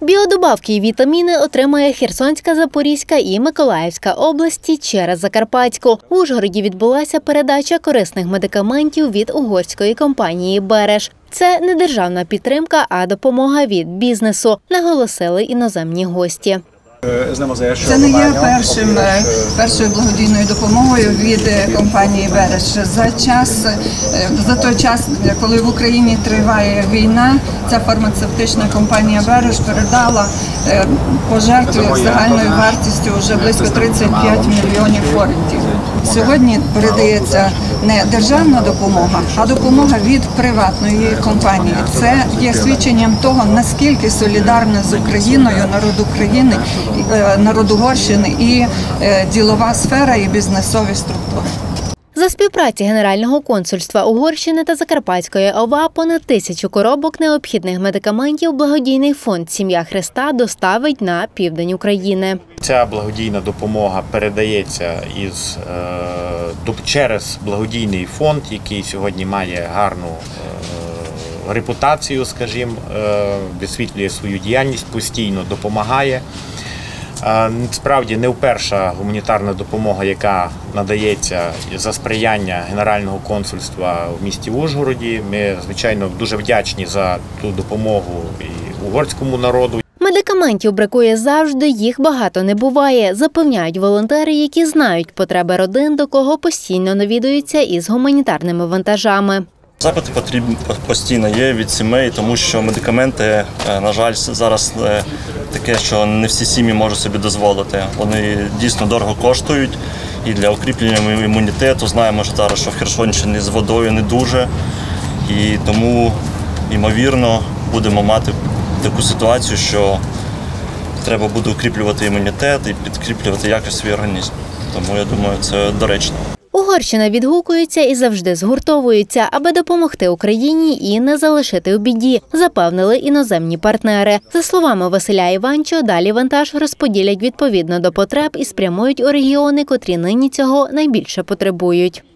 Біодобавки і вітаміни отримає Херсонська, Запорізька і Миколаївська області через Закарпатську. В Ужгороді відбулася передача корисних медикаментів від угорської компанії «Береш». Це не державна підтримка, а допомога від бізнесу, наголосили іноземні гості. Це не є першою благодійною допомогою від компанії «Береш». За той час, коли в Україні триває війна, ця фармацевтична компанія «Береш» передала пожертви загальною вартістю вже близько 35 мільйонів форинтів. Сьогодні передається не державна допомога, а допомога від приватної компанії. Це є свідченням того, наскільки солідарна з Україною народ України, народ Угорщини і ділова сфера, і бізнесові структури. За співпраці Генерального консульства Угорщини та Закарпатської ОВА понад 1000 коробок необхідних медикаментів благодійний фонд «Сім'я Христа» доставить на південь України. Ця благодійна допомога передається через благодійний фонд, який сьогодні має гарну репутацію, скажімо, висвітлює свою діяльність, постійно допомагає. Справді не вперша гуманітарна допомога, яка надається за сприяння Генерального консульства в місті Ужгороді. Ми, звичайно, дуже вдячні за ту допомогу і угорському народу. Медикаментів бракує завжди, їх багато не буває, запевняють волонтери, які знають потреби родин, до кого постійно навідуються із гуманітарними вантажами. Запити постійно є від сімей, тому що медикаменти, на жаль, зараз таке, що не всі сім'ї можуть собі дозволити. Вони дійсно дорого коштують і для укріплення імунітету. Знаємо що зараз, що в Херсонщині з водою не дуже. І тому, ймовірно, будемо мати таку ситуацію, що треба буде укріплювати імунітет і підкріплювати якось свій організм. Тому, я думаю, це доречно. Угорщина відгукується і завжди згуртовується, аби допомогти Україні і не залишити у біді, запевнили іноземні партнери. За словами Василя Іванчо, далі вантаж розподілять відповідно до потреб і спрямують у регіони, котрі нині цього найбільше потребують.